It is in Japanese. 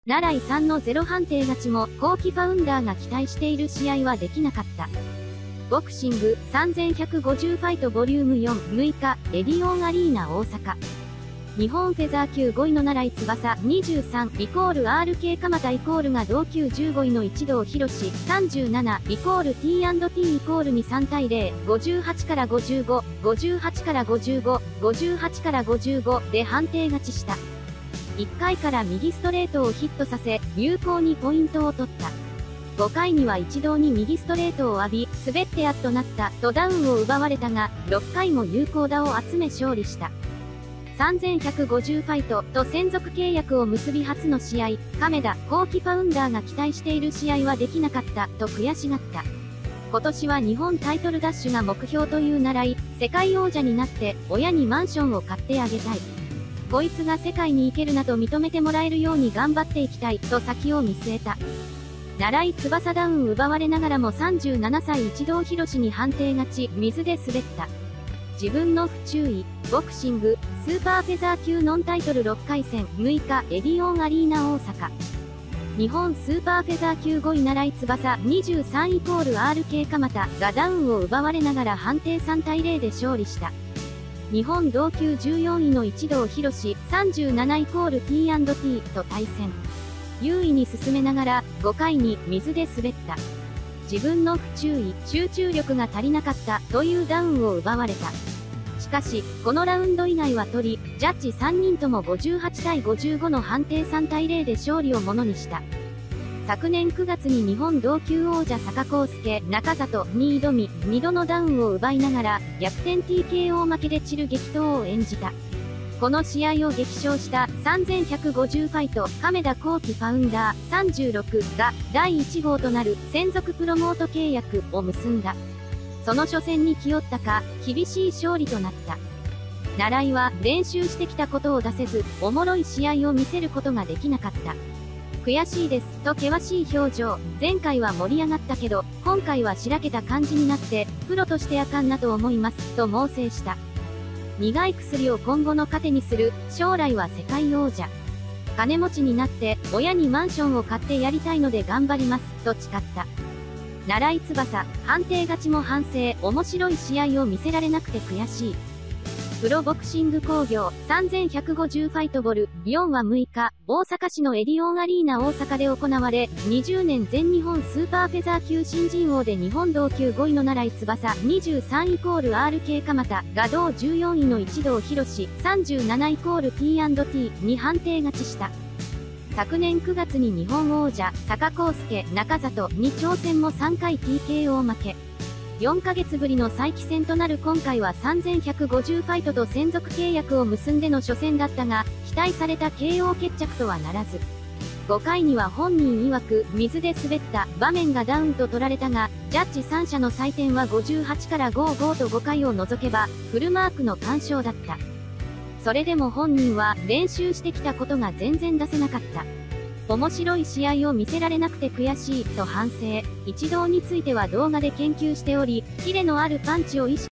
奈良井さんのゼロ判定勝ちも、後期パウンダーが期待している試合はできなかった。ボクシング3150ファイトボリューム4、6日、エディオンアリーナ大阪。日本フェザー級5位の奈良井翼23=RK 鎌田が同級15位の一同博士37=T&T=2、3対0、58から55、58から55、58から55で判定勝ちした。1回から右ストレートをヒットさせ、有効にポイントを取った。5回には一堂に右ストレートを浴び、滑ってあっとなったとダウンを奪われたが、6回も有効打を集め勝利した。3150ファイトと専属契約を結び初の試合、亀田、後期パウンダーが期待している試合はできなかったと悔しがった。今年は日本タイトルダッシュが目標という奈良井、世界王者になって親にマンションを買ってあげたい。こいつが世界に行けるなと認めてもらえるように頑張っていきたいと先を見据えた。奈良井翼ダウン奪われながらも37歳一同博士に判定勝ち、水で滑った。自分の不注意、ボクシング、スーパーフェザー級ノンタイトル6回戦6日エディオンアリーナ大阪。日本スーパーフェザー級5位奈良井翼23=RK 鎌田がダウンを奪われながら判定3対0で勝利した。日本同級14位の一同博士37=T&T と対戦。優位に進めながら5回に水で滑った。自分の不注意、集中力が足りなかったというダウンを奪われた。しかし、このラウンド以外は取り、ジャッジ3人とも58対55の判定3対0で勝利をものにした。昨年9月に日本同級王者坂康介、中里に挑み、2度のダウンを奪いながら、逆転 TKO 負けで散る激闘を演じた。この試合を激勝した3150ファイト亀田後期パウンダー36が第1号となる専属プロモート契約を結んだ。その初戦に気負ったか、厳しい勝利となった。奈良井は練習してきたことを出せず、おもろい試合を見せることができなかった。悔しいですと険しい表情。前回は盛り上がったけど、今回はしらけた感じになって、プロとしてあかんなと思いますと猛省した。苦い薬を今後の糧にする、将来は世界王者。金持ちになって、親にマンションを買ってやりたいので頑張ります、と誓った。奈良井翼、判定勝ちも反省、面白い試合を見せられなくて悔しい。プロボクシング興行、3150ファイトボル、4は6日、大阪市のエディオンアリーナ大阪で行われ、20年全日本スーパーフェザー級新人王で日本同級5位の奈良井翼23=RK 鎌田が同14位の一同博士37=T&T に判定勝ちした。昨年9月に日本王者、坂康介、中里に挑戦も3回 TKO 負け。4ヶ月ぶりの再起戦となる今回は3150ファイトと専属契約を結んでの初戦だったが、期待された KO 決着とはならず。5回には本人曰く、水で滑った場面がダウンと取られたが、ジャッジ3者の採点は58から55と5回を除けば、フルマークの完勝だった。それでも本人は練習してきたことが全然出せなかった。面白い試合を見せられなくて悔しいと反省。一同については動画で研究しており、キレのあるパンチを意識